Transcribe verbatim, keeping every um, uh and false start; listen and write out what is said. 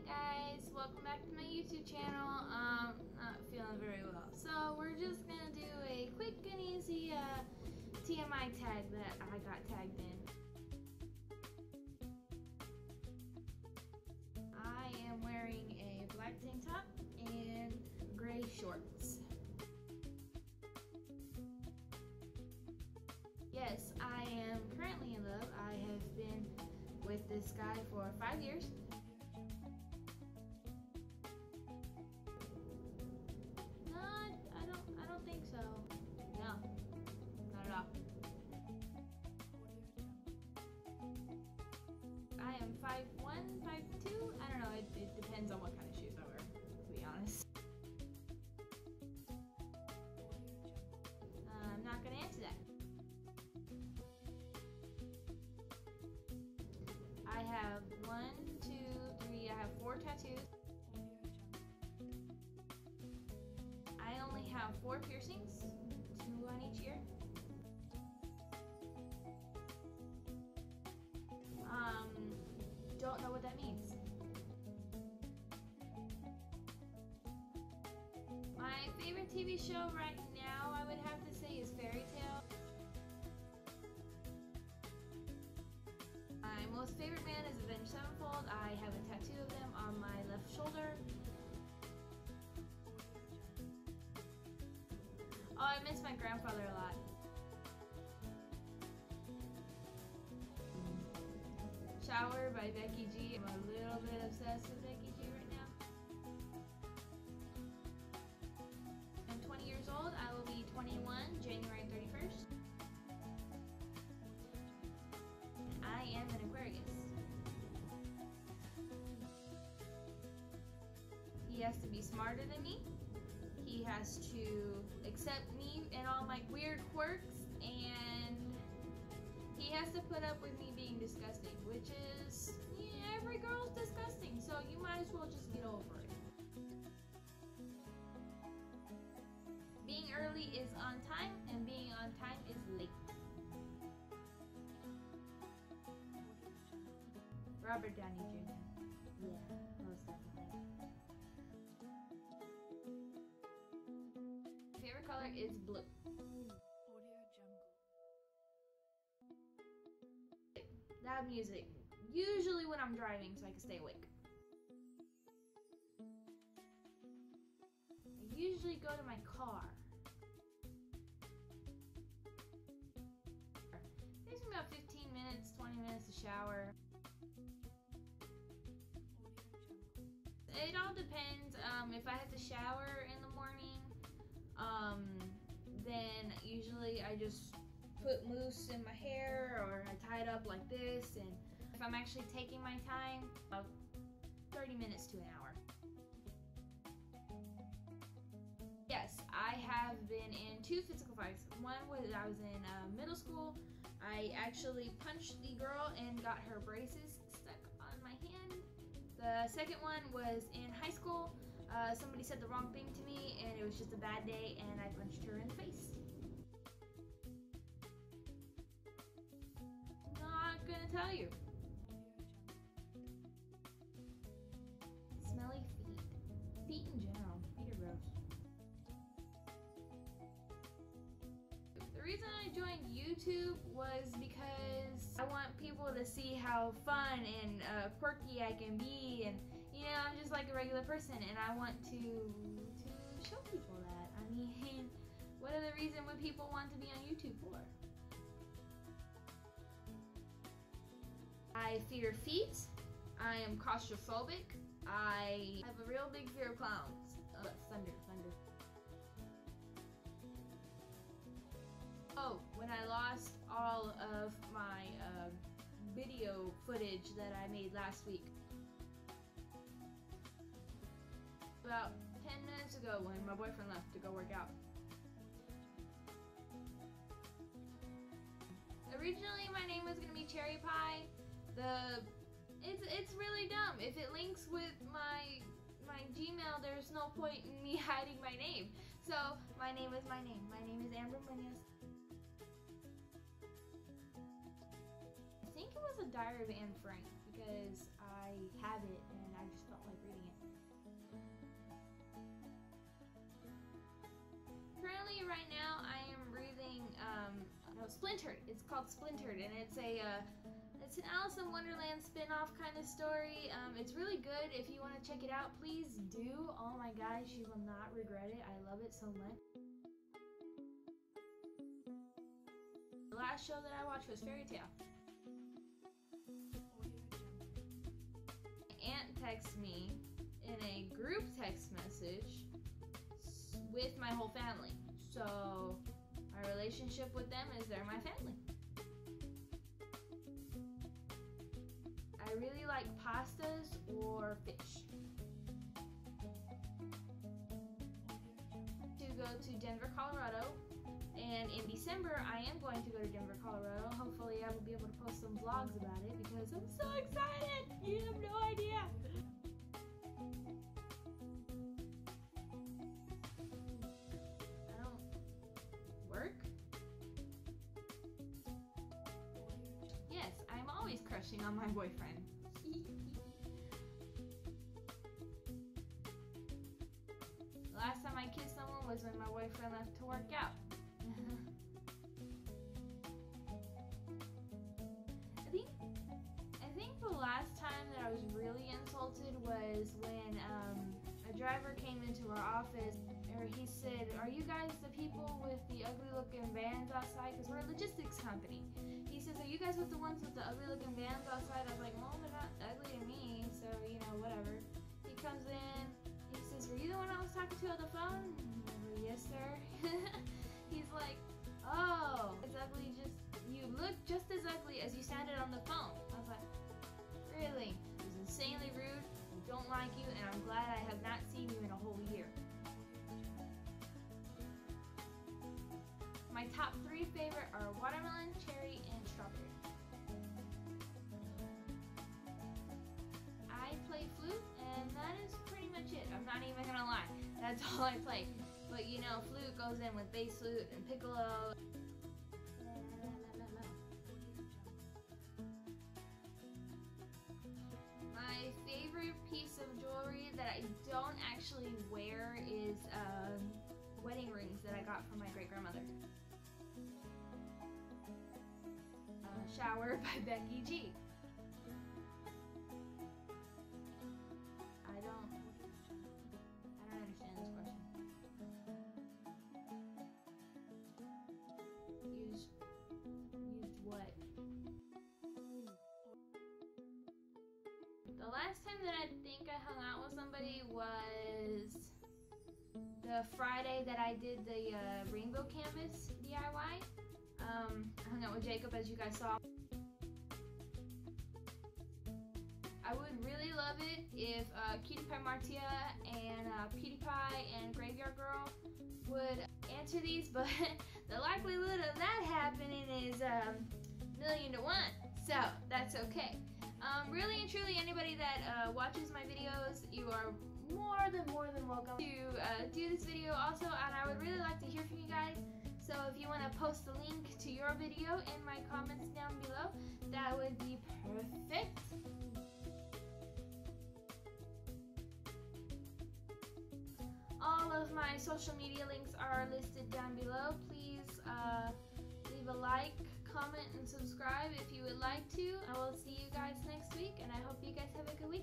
guys, welcome back to my YouTube channel. Um, not feeling very well, so we're just gonna do a quick and easy uh, T M I tag that I got tagged in. I am wearing a black tank top and gray shorts. Yes, I am currently in love. I have been with this guy for five years. I don't think so. No, not at all. I am five one, five two. I don't know, it, it depends on what kind of shoes I wear, to be honest. Uh, I'm not going to answer that. I have one, two, three, I have four tattoos. I only have four piercings, two on each ear. Um, don't know what that means. My favorite T V show right now, I would have to say, is Fairy Tale. My most favorite band is Avenged Sevenfold. I have a tattoo of them on my left shoulder. Oh, I miss my grandfather a lot. Shower by Becky G. I'm a little bit obsessed with Becky G right now. I'm twenty years old. I will be twenty-one January thirty-first. I am an Aquarius. He has to be smarter than me. He has to accept me and all my weird quirks, and he has to put up with me being disgusting, which is, yeah, every girl's disgusting, so you might as well just get over it. Being early is on time, and being on time is late. Robert Downey Junior Yeah, most definitely. Favorite color is blue. Audio Jungle. Loud music, usually when I'm driving so I can stay awake. I usually go to my car. It takes me about fifteen minutes, twenty minutes to shower. It all depends. Um, if I have to shower in the morning, um, then usually I just put mousse in my hair, or I tie it up like this, and if I'm actually taking my time, about thirty minutes to an hour. Yes, I have been in two physical fights. One was I was in uh, middle school. I actually punched the girl and got her braces stuck on my hand. The second one was in high school. Uh, somebody said the wrong thing to me, and it was just a bad day, and I punched her in the face. Not gonna tell you. Smelly feet. Feet in general. Feet are gross. The reason I joined YouTube was because I want people to see how fun and uh, quirky I can be, and you know, I'm just like a regular person, and I want to to show people that. I mean, what other reason would people want to be on YouTube for? I fear feet. I am claustrophobic. I have a real big fear of clowns. Uh, thunder, thunder. Oh, when I lost all of my uh, video footage that I made last week. About ten minutes ago when my boyfriend left to go work out. Originally my name was going to be Cherry Pie. The it's it's really dumb. If it links with my my Gmail, there's no point in me hiding my name. So my name is my name. My name is Amber Munoz. I think it was a Diary of Anne Frank because I have it and I just felt like no, Splintered. It's called Splintered, and it's a uh, it's an Alice in Wonderland spin-off kind of story. Um, it's really good. If you want to check it out, please do. Oh my gosh, you will not regret it. I love it so much. The last show that I watched was Fairy Tale. My aunt texts me in a group text message with my whole family. So my relationship with them is they're my family. I really like pastas or fish. To go to Denver, Colorado, and in December I am going to go to Denver, Colorado. Hopefully I will be able to post some vlogs about it because I'm so excited. You have no idea. I don't work. Yes, I'm always crushing on my boyfriend. The last time I kissed someone was when my boyfriend left to work out. I think I think the last time that I was really insulted was when um, a driver came into our office, or he said, "Are you guys the people with the ugly looking vans outside? Because we're a logistics company." He says, "Are you guys with the ones with the ugly looking vans outside?" I was like, "Well, they're not ugly to me, so you know, whatever." He comes in, he says, "Were you the one I was talking to on the phone?" "Yes, sir." He's like, "Oh, it's ugly, just, you look just as ugly as you sounded on the phone." I was like, "Really?" It was insanely rude. I don't like you, and I'm glad I have not seen you in a whole year. My top three favorite are watermelon, cherry, and strawberry. I play flute, and that is pretty much it. I'm not even gonna lie. That's all I play. But you know, flute goes in with bass flute and piccolo. My favorite piece of jewelry that I don't actually wear is um, wedding rings that I got from my great-grandmother. Uh, Shower by Becky G. I don't, I don't understand this question. Use, used what? The last time that I think I hung out with somebody was the Friday that I did the uh, rainbow canvas D I Y. Um, I hung out with Jacob, as you guys saw. I would really love it if uh, Cutie Pie Martia and uh, PewDiePie and Graveyard Girl would answer these, but the likelihood of that happening is um, million to one, so that's okay. Um, really and truly, anybody that uh, watches my videos, you are more than more than welcome to uh, do this video also, and I would really like to hear from you guys. So if you want to post the link to your video in my comments down below, that would be perfect. All of my social media links are listed down below. Please uh, leave a like, comment, and subscribe if you would like to. I will see you guys next week, and I hope you guys have a good week.